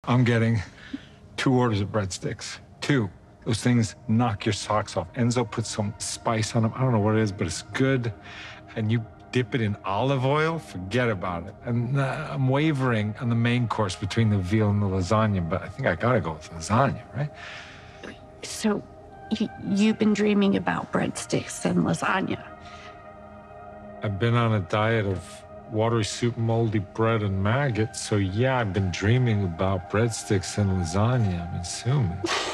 I'm getting 2 orders of breadsticks. 2. Those things knock your socks off. Enzo puts some spice on them. I don't know what it is, but it's good. And you dip it in olive oil, forget about it. And I'm wavering on the main course between the veal and the lasagna, but I think I gotta go with lasagna, right? So you've been dreaming about breadsticks and lasagna? I've been on a diet of watery soup, moldy bread, and maggots, so yeah, I've been dreaming about breadsticks and lasagna, I'm assuming.